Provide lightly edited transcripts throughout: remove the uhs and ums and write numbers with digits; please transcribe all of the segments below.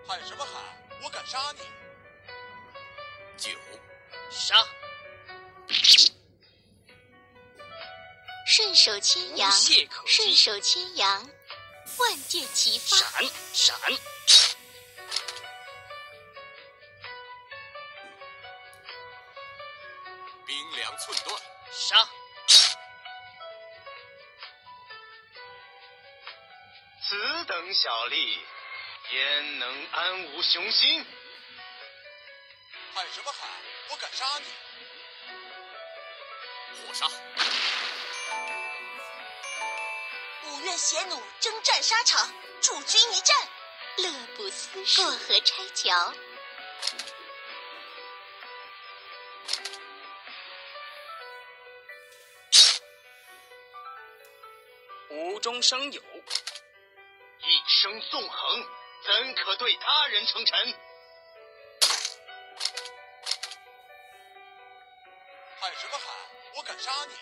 喊什么喊？我敢杀你！9 杀！ 顺手牵羊， 无懈可击。 顺手牵羊，万箭齐发。 闪闪！ 兵粮寸断。 杀！ 此等小利，焉能安无雄心？ 喊什么喊？我敢杀你！火杀！ 五岳邪弩征战沙场，助君一战。 乐不思蜀，过河拆桥。 无中生有。 一生纵横，怎可对他人称臣？ 喊什么喊？我敢杀你！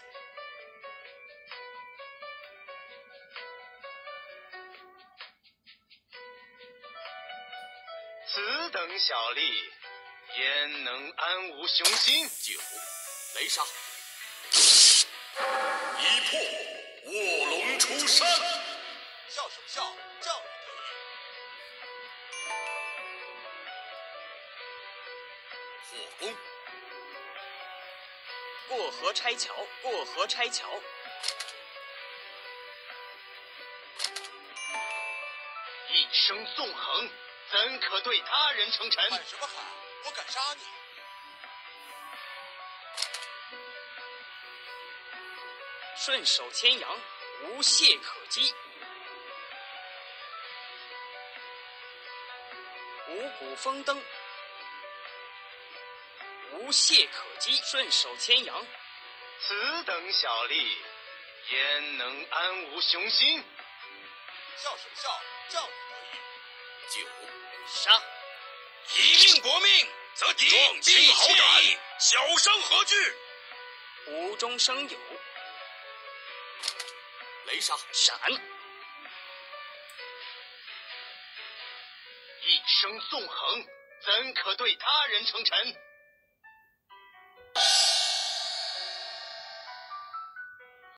此等小利，焉能安无雄心 ？9雷杀！ 一破卧龙出山。 笑什么笑？教育得意。火攻！ 过河拆桥，过河拆桥。 一生纵横，怎可对他人称臣？ 喊什么喊？我敢杀你！ 顺手牵羊，无懈可击。五谷丰登，无懈可击。顺手牵羊。 此等小利，焉能安无雄心？ 笑什么笑？教育得意。9 杀！ 以命搏命，则敌情豪斩，小伤何惧？ 无中生有。 雷杀！ 闪！ 一生纵横，怎可对他人称臣？